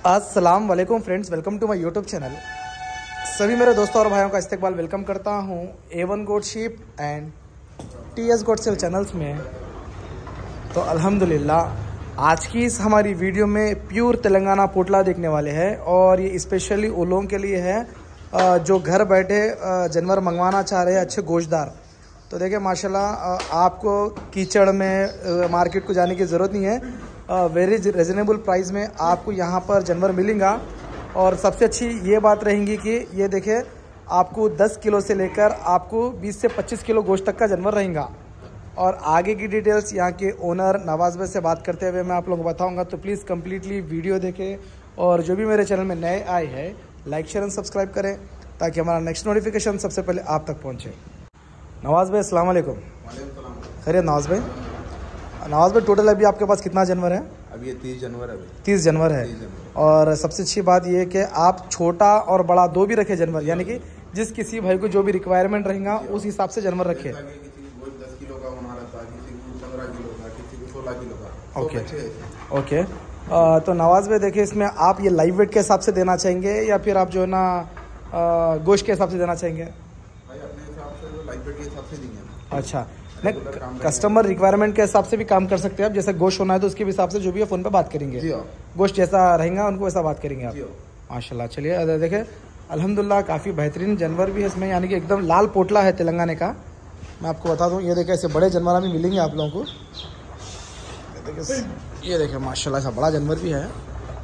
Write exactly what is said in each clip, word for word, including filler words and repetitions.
अस्सलाम वालेकुम friends, welcome to my YouTube channel. सभी मेरे दोस्तों और भाइयों का इस्तकबाल वेलकम करता हूं A one goat sheep and T S goat sale channels में। तो अल्हम्दुलिल्लाह आज की इस हमारी वीडियो में प्योर तेलंगाना पोटला देखने वाले हैं और ये स्पेशली उन लोगों के लिए है जो घर बैठे जानवर मंगवाना चाह रहे हैं अच्छे गोश्तदार। तो देखिए माशाल्लाह आपको कीचड़ में मार्केट को जाने की ज़रूरत नहीं है, वेरी रिजनेबल प्राइस में आपको यहाँ पर जानवर मिलेगा। और सबसे अच्छी ये बात रहेंगी कि ये देखिए आपको दस किलो से लेकर आपको बीस से पच्चीस किलो गोश्त तक का जानवर रहेगा। और आगे की डिटेल्स यहाँ के ओनर नवाज भाई से बात करते हुए मैं आप लोगों को बताऊँगा। तो प्लीज़ कम्प्लीटली वीडियो देखें और जो भी मेरे चैनल में नए आए हैं लाइक शेयर एंड सब्सक्राइब करें ताकि हमारा नेक्स्ट नोटिफिकेशन सबसे पहले आप तक पहुँचे। नवाज भाई अस्सलाम वालेकुम। खैरियत नवाज भाई? नवाज भाई टोटल अभी आपके पास कितना जानवर है? अभी ये तीस जानवर है। तीस जानवर है। और सबसे अच्छी बात ये है कि आप छोटा और बड़ा दो भी रखे जानवर, यानी कि जिस किसी भाई को जो भी रिक्वायरमेंट रहेगा उस हिसाब से जानवर रखे। दस किलो का बना रहा था, किसी को पंद्रह किलो का, किसी को सोलह किलो का। Okay okay. तो नवाज भाई देखिए इसमें आप ये लाइव वेट के हिसाब से देना चाहेंगे या फिर आप जो है ना गोश्त के हिसाब से देना चाहेंगे? भाई अपने हिसाब से लाइव वेट के हिसाब से देंगे। अच्छा, नहीं कस्टमर रिक्वायरमेंट के हिसाब से भी काम कर सकते हैं आप। जैसे गोश्त होना है तो उसके हिसाब से जो भी है फ़ोन पे बात करेंगे, गोश्त जैसा रहेगा उनको वैसा बात करेंगे आप। माशाल्लाह। चलिए देखिए अल्हम्दुलिल्लाह काफ़ी बेहतरीन जानवर भी है इसमें, यानी कि एकदम लाल पोटला है तेलंगाना का। मैं आपको बता दूँ, ये देखिए ऐसे बड़े जानवर भी मिलेंगे आप लोगों को। देखिए ये देखिए माशाल्लाह ऐसा बड़ा जानवर भी है।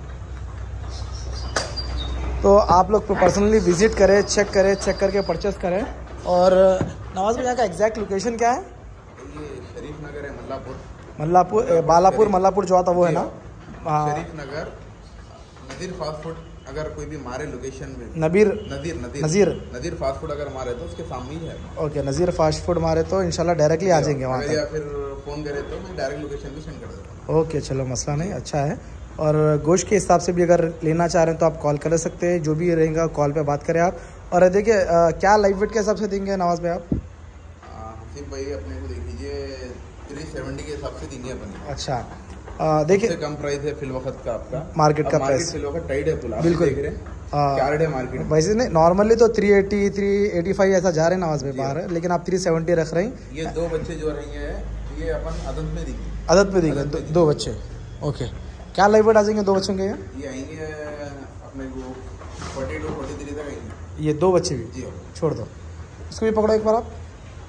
तो आप लोग पर्सनली विजिट करें, चेक करें, चेक करके परचेस करें। और नवाज भाई यहाँ का एग्जैक्ट लोकेशन क्या है? ये शरीफ नगर है, मल्लापुर। मल्लापुर बालापुर मल्लापुर जो आता वो है ना? हाँ, शरीफ नगर नज़ीर फास्ट फूड। अगर कोई भी मारे लोकेशन में नबीर नज़ीर नज़ीर नज़ीर नज़ीर फास्ट फूड अगर मारे तो उसके सामने ही है। ओके, नज़ीर फास्ट फूड मारे तो इंशाल्लाह डायरेक्टली आ जाएंगे वहाँ या तक। फिर फ़ोन करे तो मैं डायरेक्ट लोकेशन भी सेंड कर देता हूँ। ओके चलो मसला नहीं, अच्छा है। और गोश्त के हिसाब से भी अगर लेना चाह रहे हैं तो आप कॉल कर सकते हैं, जो भी रहेगा कॉल पे बात करें आप। और देखिए क्या लाइव वेट के हिसाब से देंगे नवाज भाई आप? हसीब भाई अपने को देख लीजिए थ्री सेवेंटी के हिसाब से देंगे अपने। अच्छा देखिए कम प्राइस है फिल वक्त का आपका मार्केट का प्राइस फिल वक्त टाइट है पूरा, बिल्कुल देख रहे हैं क्या रेट है मार्केट। वैसे नहीं नॉर्मली तो three eighty three eighty five ऐसा जा रहे हैं नवाज भाई बाहर, लेकिन आप थ्री सेवेंटी रख रहे हैं। ये दो बच्चे जो रहेंगे ये अपन अदद में देंगे। अदद में देंगे दो, दो बच्चे। ओके, क्या लाइव वेट आ जाएंगे दो बच्चों के? ये आएंगे अपने को फोर्टी टू फोर्टी थ्री तक आएंगे। ये दो बच्चे भी? जी छोड़ दो, इसको भी पकड़ो एक बार आप।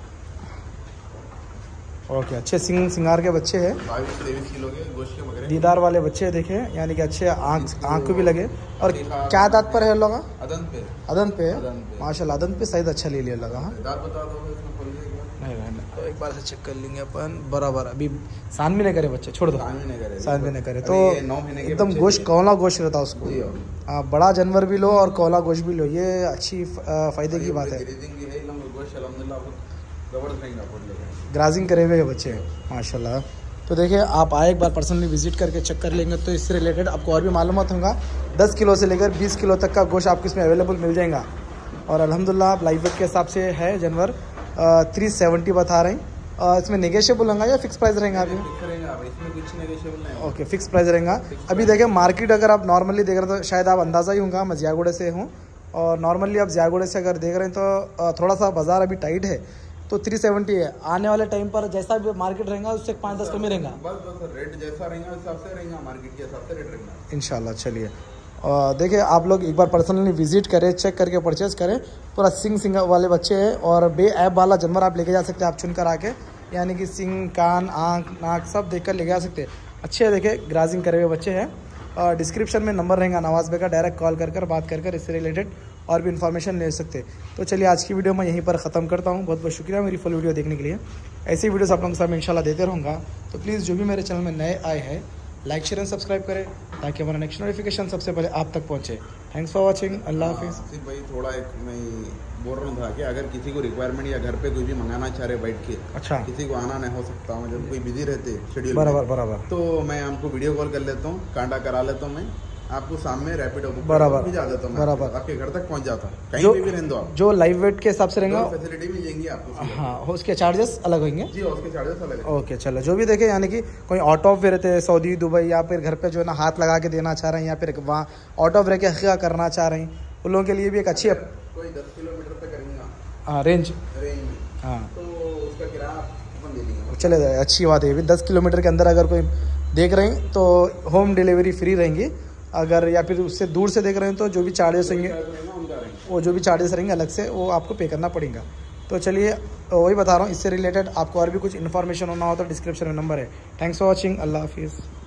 ओके, अच्छे सिंग सिंगार के बच्चे हैं, बाईस तेईस किलो के गोश्त के बकरे, दीदार वाले बच्चे देखे, यानी कि अच्छे आँख आँख को भी लगे। और क्या दांत पर है लोग? अदन पे अदन पे माशाल्लाह, अदन पे सही अच्छा ले लिया लगा। हाँ दांत बता दो नहीं नहीं तो एक बार से चेक कर लेंगे अपन बराबर। अभी सान भी नहीं करे बच्चे, छोड़ दो सान भी नहीं करे तो एकदम गोश्त कौला गोश्त रहता उसको। हाँ, बड़ा जानवर भी लो और कौला गोश्त भी लो, ये अच्छी फ़ायदे की बात है। ग्राजिंग करे हुए बच्चे माशाल्लाह। तो देखिए आप आए एक बार पर्सनली विजिट करके चेक कर लेंगे तो इससे रिलेटेड आपको और भी मालूमात होगा। दस किलो से लेकर बीस किलो तक का गोश्त आपको इसमें अवेलेबल मिल जाएगा। और अल्हम्दुलिल्लाह आप लाइव वेट के हिसाब से है जानवर थ्री सेवेंटी बता रहे हैं। इसमें नेगोशिएबल होगा या फिक्स प्राइस रहेगा? अभी इसमें कुछ नेगोशिएबल नहीं। ओके, फिक्स प्राइस रहेगा। अभी देखिए मार्केट अगर आप नॉर्मली देख रहे हैं तो शायद आप अंदाज़ा ही होगा, मैं जियागोड़े से हूँ और नॉर्मली आप जियागोड़े से अगर देख रहे हैं तो थोड़ा सा बाज़ार अभी टाइट है तो थ्री सेवेंटी है। आने वाले टाइम पर जैसा भी मार्केट रहेगा उससे पाँच दस कमी रहेगा। बस बस रेट जैसा रहेगा हिसाब से रहेगा, मार्केट के हिसाब से रेट रहेगा इंशाल्लाह। चलिए देखिए आप लोग एक बार पर्सनली विजिट करें, चेक करके परचेज करें। पूरा सिंग सिंग वाले बच्चे हैं और बे ऐप वाला जानवर आप लेके जा सकते हैं आप चुन कर आके, यानी कि सिंग कान आँख नाक सब देख कर लेके जा सकते हैं। अच्छे देखे ग्राजिंग करे हुए बच्चे हैं। और डिस्क्रिप्शन में नंबर रहेगा नवाज भाई का, डायरेक्ट कॉल कर कर बात कर कर इससे रिलेटेड और भी इन्फॉर्मेशन ले सकते। तो चलिए आज की वीडियो मैं यहीं पर ख़त्म करता हूँ। बहुत बहुत शुक्रिया मेरी फुल वीडियो देखने के लिए। ऐसी वीडियोस आप लोगों के साथ मैं इंशाल्लाह देते रहूँगा। तो प्लीज़ जो भी मेरे चैनल में नए आए हैं लाइक शेयर एंड सब्सक्राइब करें ताकि हमारा नेक्स्ट नोटिफिकेशन सबसे पहले आप तक पहुँचे। थैंक्स फॉर वॉचिंग, अल्लाह हाफिज़। सिर्फ भाई थोड़ा एक मैं बोल रहा था कि अगर किसी को रिक्वायरमेंट या घर पे कोई भी मंगाना चाह रहे बैठ के, अच्छा किसी को आना नहीं हो सकता हूँ, जब कोई बिजी रहते शेड्यूल बराबर बराबर तो मैं हमको वीडियो कॉल कर लेता हूँ, कांटा करा लेता हूँ मैं आपको सामने रैपिडो बुक बराबर भी जाता है, बराबर आपके घर तक पहुंच जाता, कहीं जो पे भी रहने दो आप, जो लाइव वेट के हिसाब से रहेगा फैसिलिटी मिल जाएंगी आपको। हाँ, उसके चार्जेस अलग होंगे जी, उसके चार्जेस अलग है। ओके चलो, जो भी देखे यानी कि कोई आउट ऑफ वे रहते हैं सऊदी दुबई, या फिर घर पे जो है ना हाथ लगा के देना चाह रहे हैं, या फिर वहाँ आउट ऑफ रह के हक़ीक़ा करना चाह रहे हैं, उन लोगों के लिए भी एक अच्छी कोई दस किलोमीटर पे करेंगे हाँ रेंज रेंज, हाँ तो उसका किराया अपन दे देंगे। चले जाए, अच्छी बात है। भी दस किलोमीटर के अंदर अगर कोई देख रहे हैं तो होम डिलीवरी फ्री रहेंगी, अगर या फिर उससे दूर से देख रहे हैं तो जो भी चार्जेस होंगे वो जो भी चार्जेस रहेंगे अलग से वो आपको पे करना पड़ेगा। तो चलिए वही बता रहा हूँ, इससे रिलेटेड आपको और भी कुछ इन्फॉर्मेशन होना हो तो डिस्क्रिप्शन में नंबर है। थैंक्स फॉर वॉचिंग, अल्लाह हाफिज़।